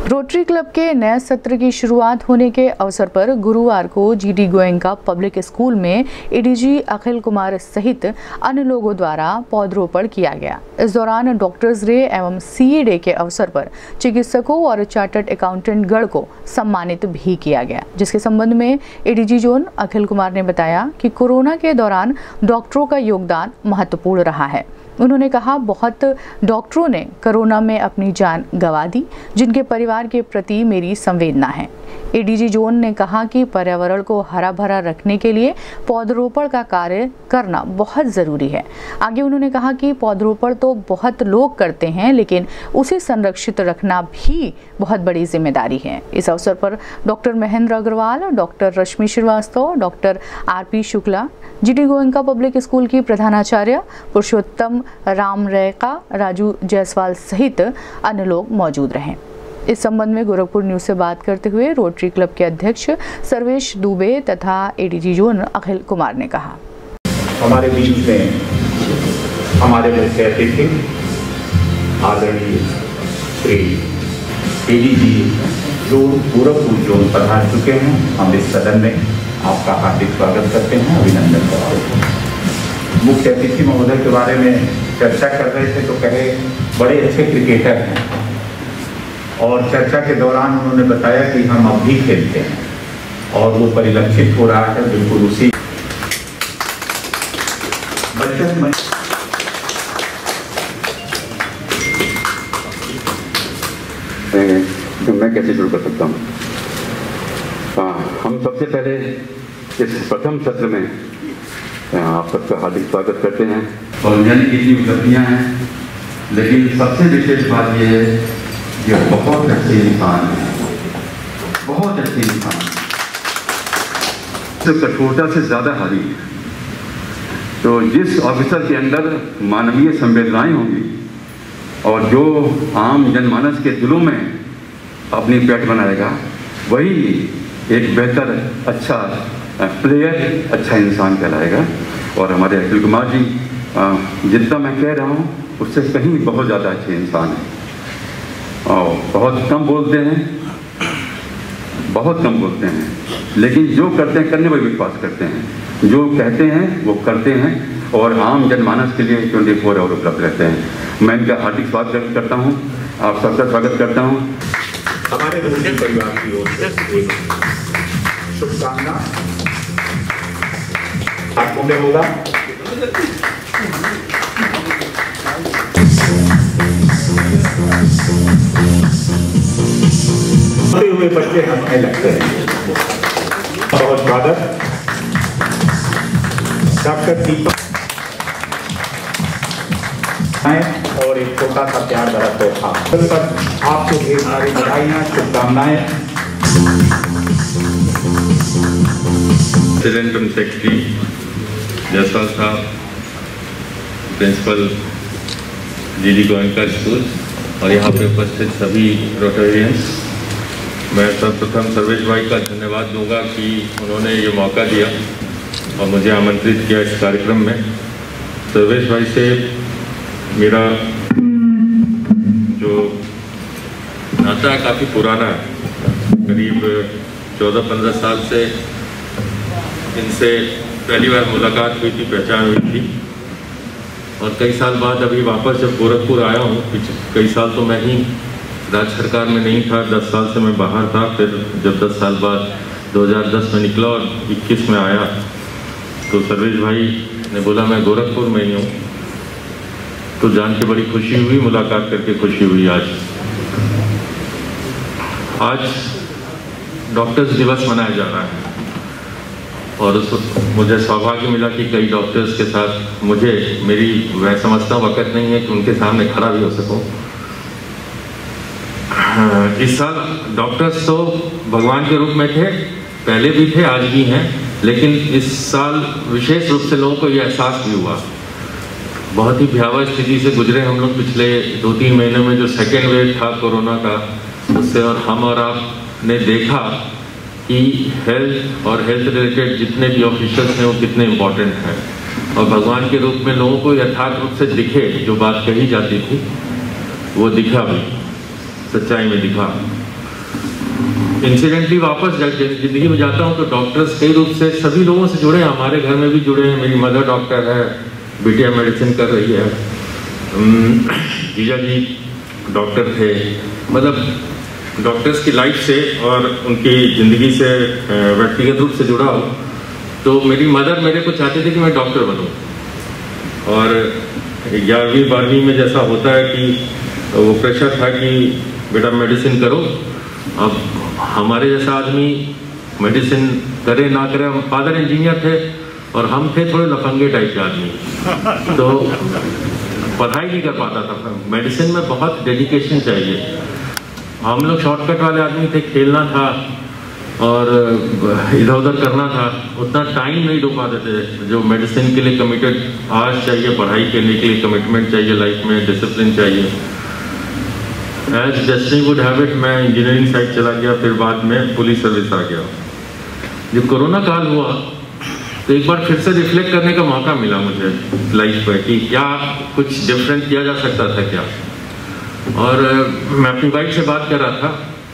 Rotary club के नए सत्र की शुरुआत होने के अवसर पर गुरुवार को जीडी गोयनका पब्लिक स्कूल में एडीजी अखिल कुमार सहित अन्य लोगों द्वारा पौधरोपण किया गया। इस दौरान डॉक्टर्स डे एवं सीए डे के अवसर पर चिकित्सकों और चार्टर्ड अकाउंटेंट गण को सम्मानित भी किया गया, जिसके संबंध में एडीजी जोन अखिल कुमार ने बताया कि कोरोना के दौरान डॉक्टरों का योगदान महत्वपूर्ण रहा है। उन्होंने कहा, बहुत डॉक्टरों ने कोरोना में अपनी जान गंवा दी, जिनके परिवार के प्रति मेरी संवेदना है। एडीजी जोन ने कहा कि पर्यावरण को हरा भरा रखने के लिए पौधरोपण का कार्य करना बहुत ज़रूरी है। आगे उन्होंने कहा कि पौधरोपण तो बहुत लोग करते हैं, लेकिन उसे संरक्षित रखना भी बहुत बड़ी जिम्मेदारी है। इस अवसर पर doctor Mahendra Agrawal, doctor Rashmi Srivastava, doctor RP Shukla, GD Goenka public school की प्रधानाचार्य पुरुषोत्तम राम रेखा, राजू जायसवाल सहित अन्य लोग मौजूद रहे। इस संबंध में गोरखपुर न्यूज से बात करते हुए रोटरी क्लब के अध्यक्ष सर्वेश दुबे तथा एडीजी जोन अखिल कुमार ने कहा, हमारे बीच में हमारे मुख्य अतिथि आदरणीय Shri ADG zone Gorakhpur zone पधार चुके हैं। हम इस सदन में आपका हार्दिक स्वागत करते हैं, अभिनंदन करते हैं। मुख्य अतिथि महोदय के बारे में चर्चा कर रहे थे तो कहे बड़े अच्छे क्रिकेटर हैं, और चर्चा के दौरान उन्होंने बताया कि हम अब भी खेलते हैं और वो परिलक्षित हो रहा है बिल्कुल उसी बचपन में। मैं कैसे शुरू कर सकता हूँ? हम सबसे पहले इस प्रथम सत्र में आप सबका हार्दिक स्वागत करते हैं और जाने कितनी उपलब्धियाँ हैं, लेकिन सबसे विशेष बात यह है कि बहुत अच्छे इंसान हैं, बहुत अच्छे इंसान, तो कठोरता से ज़्यादा हारी है। तो जिस ऑफिसर के अंदर मानवीय संवेदनाएं होंगी और जो आम जनमानस के दिलों में अपनी पैठ बनाएगा, वही एक बेहतर अच्छा प्लेयर, अच्छा इंसान कहलाएगा। और हमारे अखिल कुमार जी जितना मैं कह रहा हूँ उससे कहीं बहुत ज़्यादा अच्छे इंसान हैं और बहुत कम बोलते हैं, बहुत कम बोलते हैं, लेकिन जो करते हैं करने में विश्वास करते हैं, जो कहते हैं वो करते हैं और आम जनमानस के लिए 24 आवर उपलब्ध रहते हैं। मैं इनका हार्दिक स्वागत करता हूँ, आप सबका स्वागत करता हूँ। हमारे रोटरी परिवार की ओर से शुभकामना आपको में होगा। हुए बच्चे हमें लगते हैं। बहुत स्वागत डॉक्टर दीपक और एक छोटा सा प्यार भरा तोहफा। आपको ढेर सारी बधाइयाँ, शुभकामनाएं। प्रेसिडेंट एवं सेक्रेटरी जायसवाल साहब, प्रिंसिपल जीडी गोयनका स्कूल और यहाँ पे उपस्थित सभी रोटेरियंस, मैं सर्वप्रथम सर्वेश भाई का धन्यवाद दूंगा कि उन्होंने ये मौका दिया और मुझे आमंत्रित किया इस कार्यक्रम में। सर्वेश भाई से मेरा जो नाता है काफ़ी पुराना है, करीब 14-15 साल से इनसे पहली बार मुलाकात हुई थी, पहचान हुई थी और कई साल बाद अभी वापस जब गोरखपुर आया हूँ, कई साल तो मैं ही राज्य सरकार में नहीं था, 10 साल से मैं बाहर था। फिर जब 10 साल बाद 2010 में निकला और 21 में आया तो सर्वेश भाई ने बोला मैं गोरखपुर में ही हूँ, तो जान के बड़ी खुशी हुई, मुलाकात करके खुशी हुई। आज डॉक्टर्स दिवस मनाया जा रहा है और मुझे सौभाग्य मिला कि कई डॉक्टर्स के साथ मैं समझता हूँ वक्त नहीं है कि उनके सामने खड़ा भी हो सकूँ। इस साल डॉक्टर्स तो भगवान के रूप में थे, पहले भी थे, आज भी हैं, लेकिन इस साल विशेष रूप से लोगों को ये एहसास भी हुआ। बहुत ही भयावह स्थिति से गुजरे हम लोग पिछले 2-3 महीने में, जो सेकेंड वेव था कोरोना का, उससे और हम और आप ने देखा कि हेल्थ और हेल्थ रिलेटेड जितने भी ऑफिसर्स हैं वो कितने इम्पोर्टेंट हैं और भगवान के रूप में लोगों को यथार्थ रूप से दिखे। जो बात कही जाती थी वो दिखा भी, सच्चाई में दिखा। इंसिडेंटली वापस जिंदगी में जाता हूँ तो डॉक्टर्स कई रूप से सभी लोगों से जुड़े हैं, हमारे घर में भी जुड़े हैं। मेरी मदर डॉक्टर है, बिटिया मेडिसिन कर रही है, जीजा जी डॉक्टर थे। मतलब डॉक्टर्स की लाइफ से और उनकी ज़िंदगी से व्यक्तिगत रूप से जुड़ा हूँ। तो मेरी मदर मेरे को चाहती थी कि मैं डॉक्टर बनूँ, और 11वीं 12वीं में जैसा होता है कि वो प्रेशर था कि बेटा मेडिसिन करो। अब हमारे जैसा आदमी मेडिसिन करे ना करे, हम फादर इंजीनियर थे और हम थे थोड़े लफंगे टाइप के आदमी, तो पढ़ाई नहीं कर पाता था। मेडिसिन में बहुत डेडिकेशन चाहिए। हम लोग शॉर्टकट वाले आदमी थे, खेलना था और इधर उधर करना था, उतना टाइम नहीं दे पाते थे जो मेडिसिन के लिए कमिटेड आज चाहिए। पढ़ाई करने के लिए कमिटमेंट चाहिए, लाइफ में डिसिप्लिन चाहिए। As destiny would have it, मैं इंजीनियरिंग साइड चला गया, फिर बाद में पुलिस सर्विस आ गया। जब कोरोना काल हुआ तो एक बार फिर से रिफ्लेक्ट करने का मौका मिला मुझे लाइफ में कि क्या कुछ डिफरेंट किया जा सकता था क्या। और मैं अपनी वाइफ से बात कर रहा था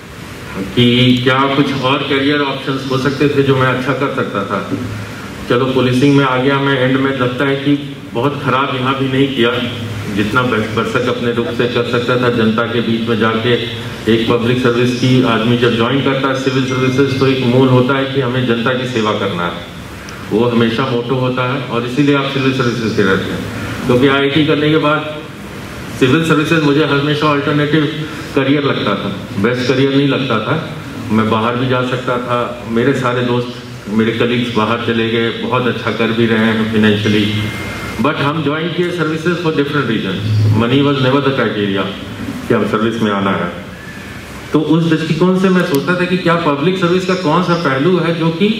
कि क्या कुछ और करियर ऑप्शंस हो सकते थे जो मैं अच्छा कर सकता था। चलो पुलिसिंग में आ गया मैं, एंड में लगता है कि बहुत खराब यहाँ भी नहीं किया, जितना बरसक अपने रूप से कर सकता था। जनता के बीच में जाके एक पब्लिक सर्विस की आदमी जब ज्वाइन करता है सिविल सर्विसेज, तो एक मूल होता है कि हमें जनता की सेवा करना है, वो हमेशा मोटो होता है, और इसीलिए आप सिविल सर्विसेज से रहते हैं। क्योंकि IIT करने के बाद सिविल सर्विसेज मुझे हमेशा अल्टरनेटिव करियर लगता था, बेस्ट करियर नहीं लगता था। मैं बाहर भी जा सकता था, मेरे सारे दोस्त मेरे कलीग्स बाहर चले गए, बहुत अच्छा कर भी रहे हैं फाइनेंशियली, बट हम ज्वाइन किए services for different reason. Money was never the criteria कि हम सर्विस में आना है। तो उस दृष्टिकोण से मैं सोचता था कि क्या पब्लिक सर्विस का कौन सा पहलू है जो कि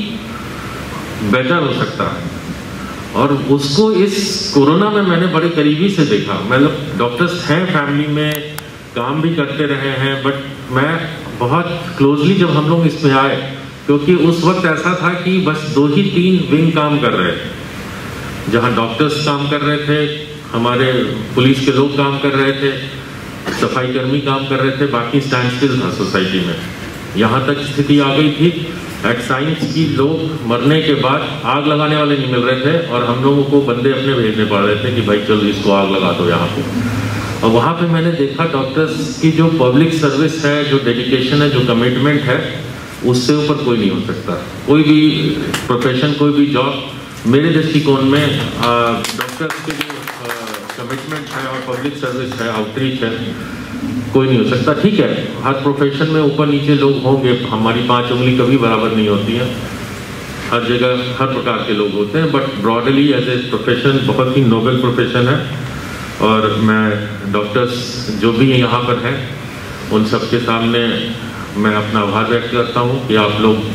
बेटर हो सकता है, और उसको इस कोरोना में मैंने बड़े करीबी से देखा। मतलब डॉक्टर्स हैं फैमिली में, काम भी करते रहे हैं, बट मैं बहुत क्लोजली जब हम लोग इसमें आए, क्योंकि उस वक्त ऐसा था कि बस 2 ही 3 विंग काम कर रहे थे, जहाँ डॉक्टर्स काम कर रहे थे, हमारे पुलिस के लोग काम कर रहे थे, सफाई कर्मी काम कर रहे थे, बाकी स्टैंड स्टिल था सोसाइटी में। यहाँ तक स्थिति आ गई थी एट साइंस की लोग मरने के बाद आग लगाने वाले नहीं मिल रहे थे, और हम लोगों को बंदे अपने भेजने पड़ रहे थे कि भाई चलो इसको आग लगा दो यहाँ पे। और वहाँ पे मैंने देखा डॉक्टर्स की जो पब्लिक सर्विस है, जो डेडिकेशन है, जो कमिटमेंट है, उससे ऊपर कोई नहीं हो सकता। कोई भी प्रोफेशन, कोई भी जॉब मेरे दृष्टिकोण में डॉक्टर्स के जो कमिटमेंट है और पब्लिक सर्विस है, आउटरीच है, कोई नहीं हो सकता। ठीक है, हर प्रोफेशन में ऊपर नीचे लोग होंगे, हमारी 5 उंगली कभी बराबर नहीं होती है, हर जगह हर प्रकार के लोग होते हैं, but broadly as a profession बहुत ही नोबल प्रोफेशन है। और मैं डॉक्टर्स जो भी यहाँ पर हैं उन सब के सामने मैं अपना आभार व्यक्त करता हूँ कि आप लोग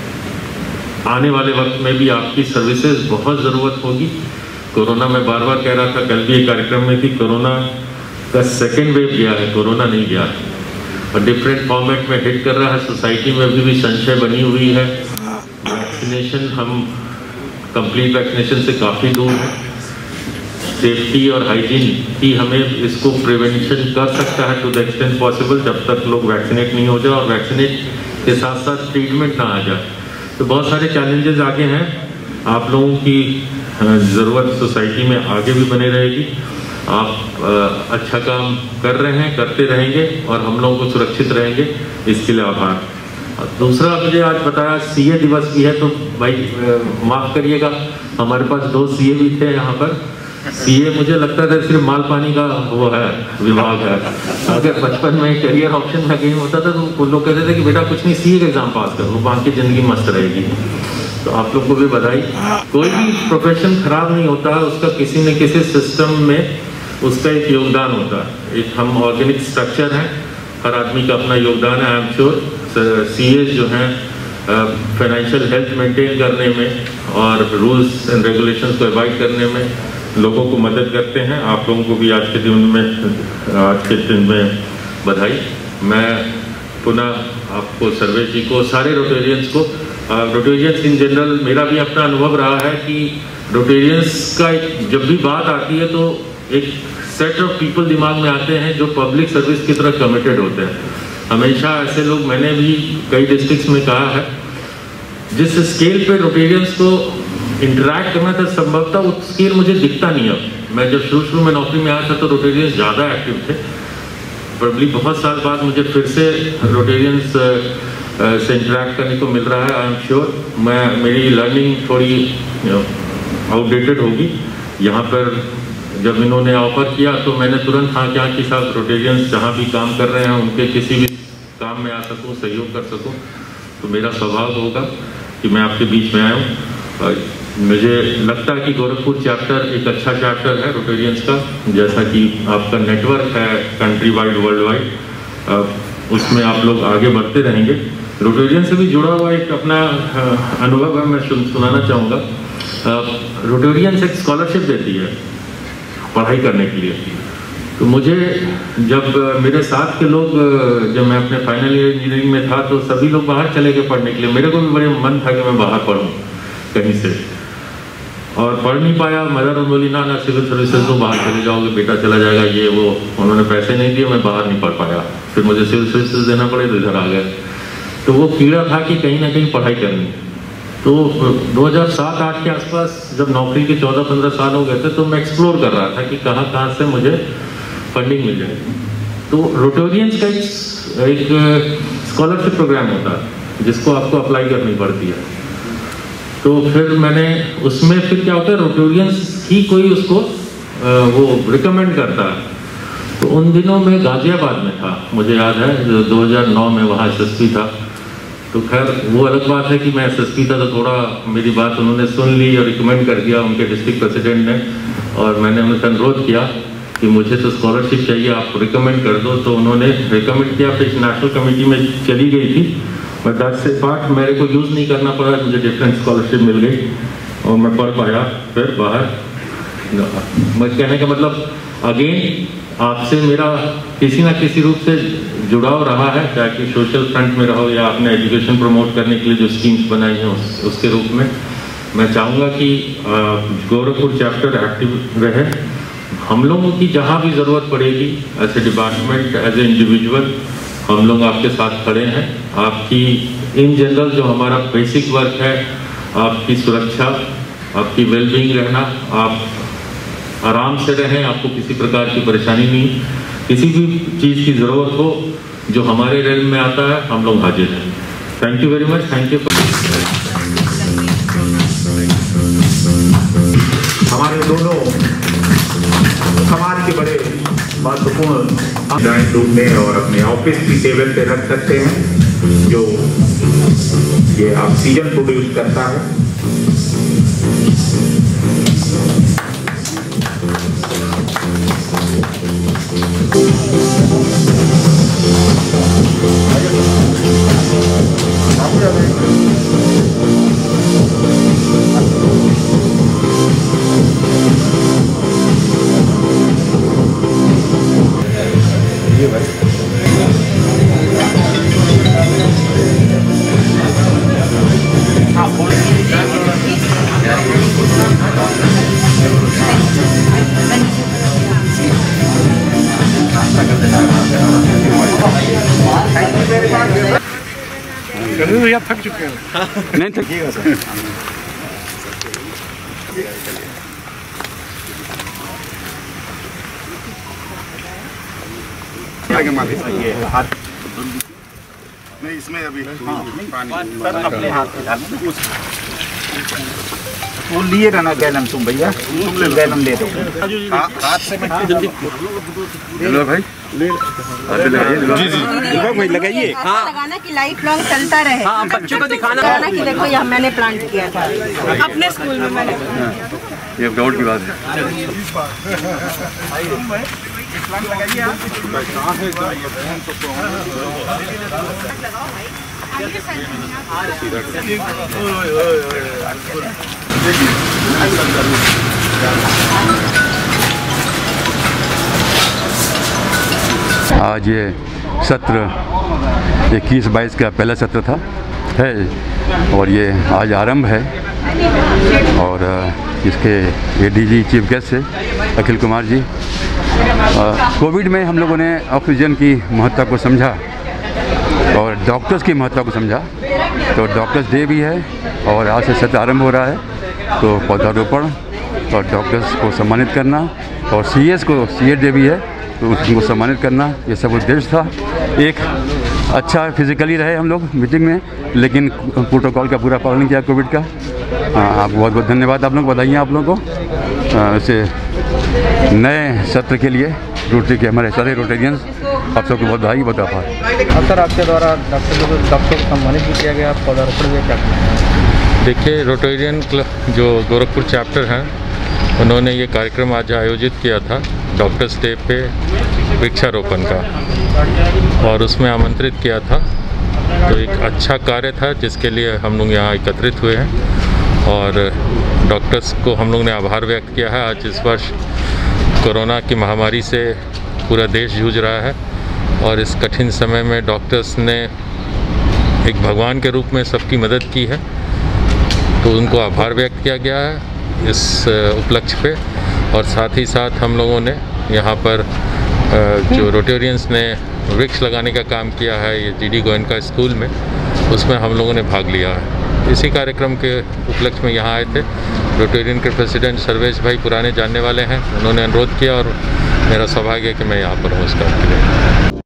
आने वाले वक्त में भी आपकी सर्विसेज बहुत ज़रूरत होगी। कोरोना में बार बार कह रहा था, कल भी एक कार्यक्रम में थी, कोरोना का सेकेंड वेव गया है, कोरोना नहीं गया है, और डिफरेंट फॉर्मेट में हिट कर रहा है। सोसाइटी में अभी भी संशय बनी हुई है। वैक्सीनेशन, हम कंप्लीट वैक्सीनेशन से काफ़ी दूर हैं। सेफ्टी और हाइजीन ही हमें इसको प्रिवेंशन कर सकता है टू द एक्सटेंट पॉसिबल, जब तक लोग वैक्सीनेट नहीं हो जाए और वैक्सीनेट के साथ साथ ट्रीटमेंट ना आ जाए। तो बहुत सारे चैलेंजेस आगे हैं। आप लोगों की ज़रूरत सोसाइटी में आगे भी बने रहेगी। आप अच्छा काम कर रहे हैं, करते रहेंगे, और हम लोगों को सुरक्षित रहेंगे, इसके लिए आभार। दूसरा, मुझे आज बताया CA दिवस भी है, तो भाई माफ़ करिएगा, हमारे पास 2 CA भी थे यहाँ पर। CA मुझे लगता था सिर्फ माल पानी का वो है, विभाग है। अगर बचपन में करियर ऑप्शन में गेम होता था तो लोग कहते थे कि बेटा कुछ नहीं, CA का एग्जाम पास कर, वो बाकी ज़िंदगी मस्त रहेगी। तो आप लोग को भी बधाई। कोई भी प्रोफेशन खराब नहीं होता है, उसका किसी न किसी सिस्टम में उसका एक योगदान होता है। एक हम ऑर्गेनिक स्ट्रक्चर हैं, हर आदमी का अपना योगदान है। आई एम श्योर CAs जो हैं फाइनेंशियल हेल्थ मेंटेन करने में और रूल्स एंड रेगुलेशंस को अवॉइड करने में लोगों को मदद करते हैं। आप लोगों को भी आज के दिन में बधाई। मैं पुनः आपको, सर्वेश जी को, सारे रोटेरियंस को, रोटेरियंस इन जनरल, मेरा भी अपना अनुभव रहा है कि रोटेरियंस का जब भी बात आती है तो एक सेट ऑफ पीपल दिमाग में आते हैं जो पब्लिक सर्विस की तरफ कमिटेड होते हैं। हमेशा ऐसे लोग, मैंने भी कई डिस्ट्रिक्ट्स में कहा है, जिस स्केल पे रोटेरियंस को इंटरैक्ट करना था संभवतः वो स्केल मुझे दिखता नहीं अब। मैं जब शुरू में नौकरी में आया था तो रोटेरियंस ज़्यादा एक्टिव थे। प्रॉब्ली बहुत साल बाद मुझे फिर से रोटेरियंस से इंटरैक्ट करने को मिल रहा है। आई एम श्योर मेरी लर्निंग थोड़ी आउटडेटेड होगी। यहाँ पर जब इन्होंने ऑफर किया तो मैंने तुरंत हाँ क्या कि साहब रोटेरियंस जहाँ भी काम कर रहे हैं उनके किसी भी काम में आ सकूँ, सहयोग कर सकूँ, तो मेरा स्वभाव होगा कि मैं आपके बीच में आया हूँ। मुझे लगता है कि गोरखपुर चैप्टर एक अच्छा चैप्टर है रोटेरियंस का, जैसा कि आपका नेटवर्क है कंट्री वाइड, वर्ल्ड वाइड, उसमें आप लोग आगे बढ़ते रहेंगे। रोटेरियंस से भी जुड़ा हुआ एक अपना अनुभव है, मैं सुनाना चाहूँगा। रोटेरियंस एक स्कॉलरशिप देती है पढ़ाई करने के लिए। तो मुझे जब मेरे साथ के लोग, जब मैं अपने फाइनल ईयर इंजीनियरिंग में था तो सभी लोग बाहर चले गए पढ़ने के लिए। मेरे को भी बड़े मन था कि मैं बाहर पढ़ूँ कहीं से, और पढ़ नहीं पाया। मदर बोली ना सिविल सर्विसेज तो बाहर चले जाओगे, बेटा चला जाएगा, ये वो। उन्होंने पैसे नहीं दिए, मैं बाहर नहीं पढ़ पाया। फिर मुझे सिविल सर्विसेज देना पड़े तो इधर आ गए। तो वो कीड़ा था कि कहीं ना कहीं पढ़ाई करनी। तो 2007-8 के आसपास जब नौकरी के 14-15 साल हो गए थे तो मैं एक्सप्लोर कर रहा था कि कहाँ से मुझे फंडिंग मिल जाएगी। तो रोटेरियंस का एक स्कॉलरशिप प्रोग्राम होता है जिसको आपको अप्लाई करनी पड़ती है। तो फिर मैंने उसमें फिर क्या होता है, रोटेरियंस ही कोई उसको वो रिकमेंड करता है। तो उन दिनों में गाजियाबाद में था, मुझे याद है 2009 में वहाँ SSP था। तो खैर वो अलग बात है कि मैं SSP था तो थोड़ा मेरी बात उन्होंने सुन ली और रिकमेंड कर दिया उनके डिस्ट्रिक्ट प्रेसिडेंट ने, और मैंने उनसे अनुरोध किया कि मुझे तो स्कॉलरशिप चाहिए, आप रिकमेंड कर दो। तो उन्होंने रिकमेंड किया, फिर नेशनल कमेटी में चली गई थी। मैं 10 से 5 मेरे को यूज़ नहीं करना पड़ा, मुझे डिफरेंट स्कॉलरशिप मिल गई और मैं पढ़ पाया फिर बाहर। मैं कहने का मतलब अगेन आपसे मेरा किसी ना किसी रूप से जुड़ाव रहा है, चाहे कि सोशल फ्रंट में रहो या आपने एजुकेशन प्रमोट करने के लिए जो स्कीम्स बनाई हैं उसके रूप में। मैं चाहूँगा कि गोरखपुर चैप्टर एक्टिव रहे। हम लोगों की जहाँ भी ज़रूरत पड़ेगी as a department, as a individual, हम लोग आपके साथ खड़े हैं। आपकी इन जनरल जो हमारा बेसिक वर्क है, आपकी सुरक्षा, आपकी वेलबींग रहना, आप आराम से रहें, आपको किसी प्रकार की परेशानी नहीं, किसी भी चीज़ की ज़रूरत हो जो हमारे रेल में आता है, हम लोग हाजिर हैं। Thank you very much. Thank you. हमारे दोनों समाज के बड़े महत्वपूर्ण ड्राइंग रूम में और अपने ऑफिस की टेबल पे रख सकते हैं, जो ये ऑक्सीजन प्रोड्यूस करता है। भैया थक चुके हैं। नहीं थकिएगा सर। नहीं इसमें अभी सर अपने हाथ से डालना, वो लिए रहना गैलन तुम भैया, तुम ले गैलन ले दो हाथ से। लो भाई ले जी जी भाई लगाइए। हाँ लगाना कि लाइफ लॉन्ग चलता रहे। हाँ बच्चों को दिखाना कि देखो यह मैंने प्लांट किया था अपने स्कूल में। मैंने ये डाउट की बात है। आज ये सत्र 21-22 का पहला सत्र था और ये आज आरंभ है और इसके एडीजी चीफ गेस्ट है अखिल कुमार जी। कोविड में हम लोगों ने ऑक्सीजन की महत्ता को समझा डॉक्टर्स के महत्व को समझा। तो डॉक्टर्स डे भी है और आज से सत्र आरंभ हो रहा है, तो पौधारोपण और डॉक्टर्स को सम्मानित करना और सीए डे भी है तो उनको सम्मानित करना, ये सब उद्देश्य था। एक अच्छा फिजिकली रहे हम लोग मीटिंग में, लेकिन प्रोटोकॉल का पूरा पालन किया कोविड का। आप बहुत बहुत धन्यवाद, आप लोग बधाइयाँ आप लोगों को इसे नए सत्र के लिए रोटरी के हमारे सारे रोटेरियंस आप सबको बहुत बधाई, बहुत आभार। सर आपके द्वारा डॉक्टर को सम्मानित भी किया गया, पौधारोपण भी क्या? देखिए, रोटेरियन क्लब जो गोरखपुर चैप्टर हैं उन्होंने ये कार्यक्रम आज आयोजित किया था डॉक्टर्स डे पे वृक्षारोपण का, और उसमें आमंत्रित किया था। तो एक अच्छा कार्य था जिसके लिए हम लोग यहाँ एकत्रित हुए हैं और डॉक्टर्स को हम लोग ने आभार व्यक्त किया है। आज इस वर्ष कोरोना की महामारी से पूरा देश जूझ रहा है और इस कठिन समय में डॉक्टर्स ने एक भगवान के रूप में सबकी मदद की है, तो उनको आभार व्यक्त किया गया है इस उपलक्ष्य पे। और साथ ही साथ हम लोगों ने यहाँ पर जो रोटेरियंस ने वृक्ष लगाने का काम किया है ये जीडी गोयनका स्कूल में, उसमें हम लोगों ने भाग लिया है। इसी कार्यक्रम के उपलक्ष्य में यहाँ आए थे। रोटेरियन के प्रेसिडेंट सर्वेश भाई पुराने जानने वाले हैं, उन्होंने अनुरोध किया और मेरा सौभाग्य है कि मैं यहाँ पर हूँ इस काम के लिए।